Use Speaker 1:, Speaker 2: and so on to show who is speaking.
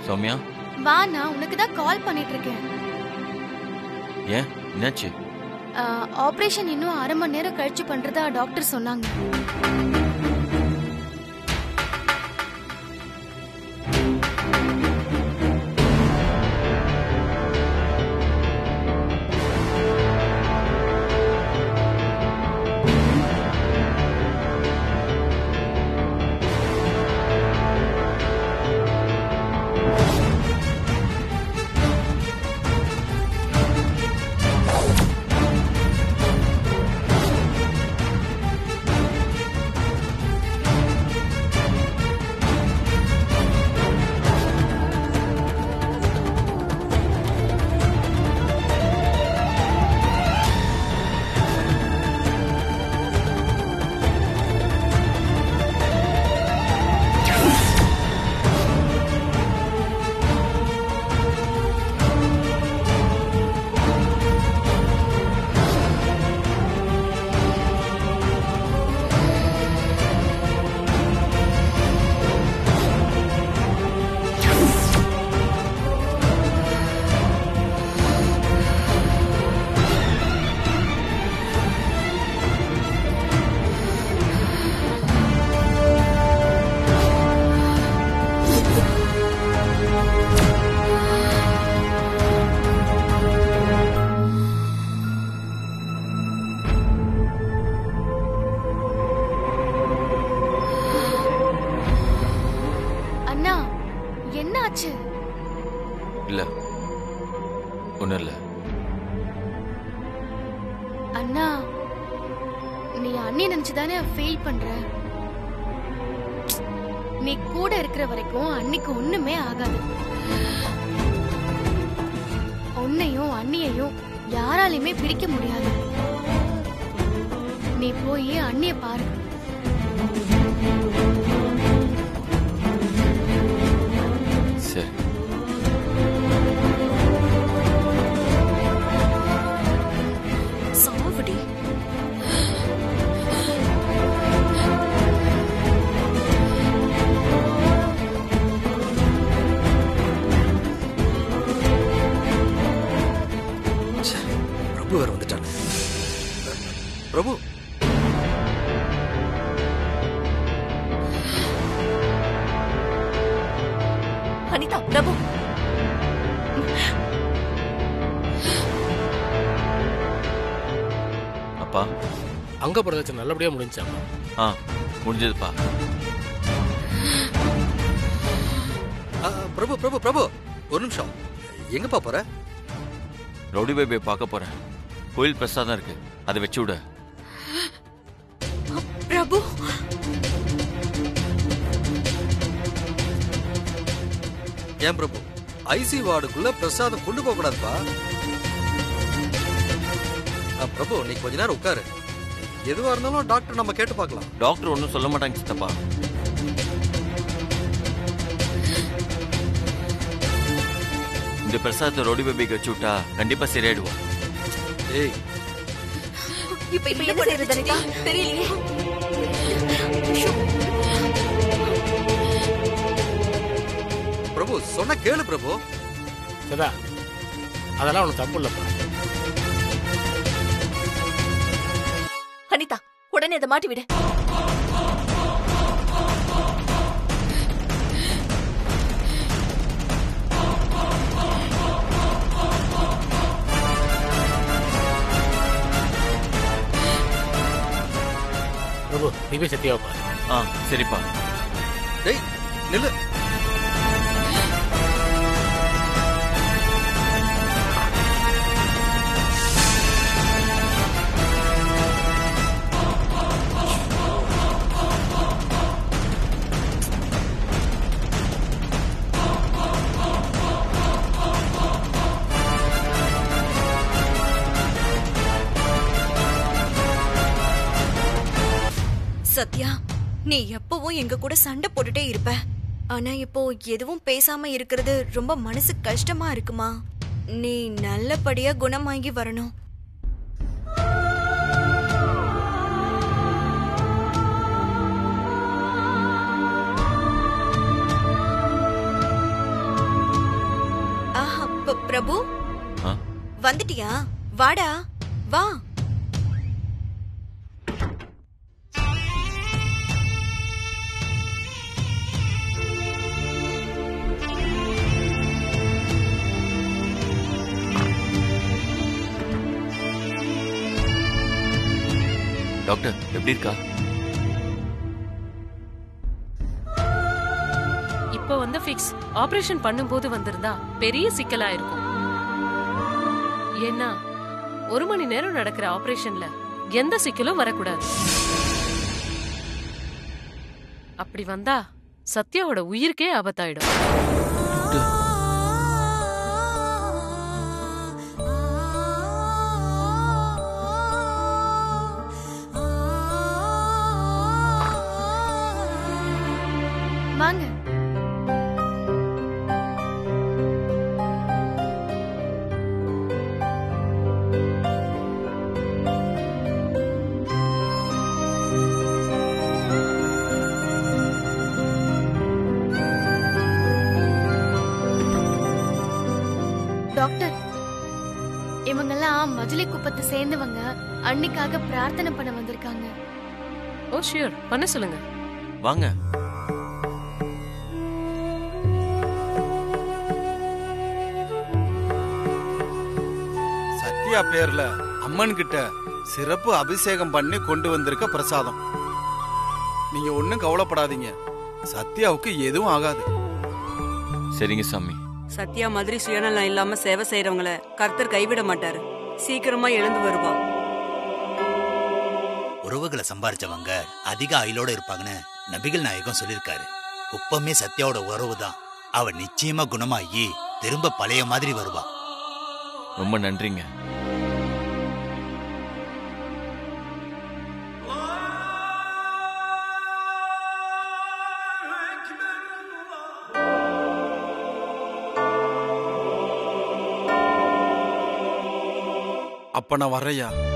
Speaker 1: சௌமியா
Speaker 2: வா, நான் உனக்கு தான் கால் பண்ணிட்டு இருக்கேன்.
Speaker 1: ஏன் என்னாச்சு?
Speaker 2: ஆபரேஷன் இன்னும் 1/2 மணி நேரம் கழிச்சு பண்றதா டாக்டர் சொன்னாங்க. என்னாச்சு?
Speaker 1: இல்ல ஒண்ணும் இல்ல.
Speaker 2: அண்ணா, நீ அண்ணி நினைச்சுதானே ஃபீல் பண்ற. நீ கூட இருக்கிற வரைக்கும் அன்னிக்கு ஒண்ணுமே ஆகாது. உன்னையும் அண்ணியையும் யாராலையுமே பிரிக்க முடியாது. நீ போய் அண்ணிய பாரு.
Speaker 1: சரி.
Speaker 3: சாவடி.
Speaker 4: பிரபு வேற வந்துட்டானே. பிரபு
Speaker 3: அனிதா, பிரபு.
Speaker 1: அப்பா,
Speaker 5: அங்க பிரதட்சணை நல்லபடியா முடிஞ்சாப்பா?
Speaker 1: முடிஞ்சதுப்பா.
Speaker 4: பிரபு பிரபு பிரபு ஒரு நிமிஷம். எங்கப்பா போற?
Speaker 1: ரவுடி பேபியை பார்க்க போறேன். கோயில் பிரசாதம் இருக்கு, அதை வச்சு விட.
Speaker 3: பிரபு,
Speaker 4: ஏன் பிரபு ஐசி வார்டுக்குள்ள பிரசாதம் கொண்டு போக கூடாதுப்பா. பிரபு நீ கொஞ்ச நேரம் உட்காரு. எதுவா இருந்தாலும் டாக்டர் நம்ம கேட்டு பார்க்கலாம்.
Speaker 1: டாக்டர் ஒன்னும் சொல்ல மாட்டாங்க சித்தப்பா. இந்த பிரசாதத்தை ரவுடி பேபிக்கு வச்சு விட்டா கண்டிப்பா சரியாயிடுவோம்.
Speaker 4: ஏய்,
Speaker 3: இப்ப என்ன செய்யறது அனிதா? தெரியலையே.
Speaker 4: பிரபு சொன்ன கேளு பிரபு.
Speaker 5: சதா, அதெல்லாம் உனக்கு தப்பு இல்லப்பா.
Speaker 3: அனிதா, உடனே அதை மாட்டி விடு.
Speaker 5: பிரபு, நீ போய் சத்தியாவப்பா.
Speaker 1: சரிப்பா.
Speaker 4: டேய் நில்லு.
Speaker 3: சத்யா, நீ எப்பவும் எங்க கூட சண்டை போட்டுட்டே இருப்ப. ஆனா இப்போ எதுவும் பேசாம இருக்கிறது ரொம்ப மனசு கஷ்டமா இருக்குமா? நீ நல்லபடியா குணமாகி வரணும். பிரபு
Speaker 1: ஆ?
Speaker 3: வந்துட்டியா? வாடா வா.
Speaker 1: டாக்டர் எப்படி இருக்கா?
Speaker 6: இப்போ வந்த ஃபிக்ஸ் ஆபரேஷன் பண்ணும்போது வந்திருந்தா பெரிய சிக்கலா இருக்கும். ஏன்னா 1 மணி நேரம் நடக்கிற ஆபரேஷன்ல எந்த சிக்கலும் வரக்கூடாது. அப்படி வந்தா சத்யாவோட உயிருக்கே ஆபத்தாயிடும்.
Speaker 2: வாங்க. டாக்டர், இவங்கெல்லாம் மஜிலி குப்பத்தை சேர்ந்தவங்க. அன்னைக்காக பிரார்த்தனை பண்ண வந்திருக்காங்க.
Speaker 6: ஓ ஷியோர், பண்ண சொல்லுங்க.
Speaker 1: வாங்க.
Speaker 7: சத்யா பேர்ல அம்மன் கிட்ட சிறப்பு அபிஷேகம் பண்ணி கொண்டு வந்திருக்க பிரசாதம். நீங்க ஒண்ணும் கவலைப்படாதீங்க, சத்யாவுக்கு எதுவும் ஆகாது.
Speaker 1: சரிங்க சாமி.
Speaker 8: சத்யா மாதிரி சுயநலம் இல்லாம சேவை செய்யறவங்கள கர்த்தர் கைவிட மாட்டாரு. சீக்கிரமா எழுந்து வருவா.
Speaker 9: உறவுகளை சம்பாரிச்சவங்க அதிக ஆயுளோட இருப்பாங்கன்னு நபிகள் நாயகம் சொல்லியிருக்காரு. குப்பமே சத்யாவோட உறவு தான். அவ நிச்சயமா குணமாகி திரும்ப பழைய மாதிரி வருவா.
Speaker 1: ரொம்ப நன்றிங்க.
Speaker 7: அப்ப நான் வர்றையா.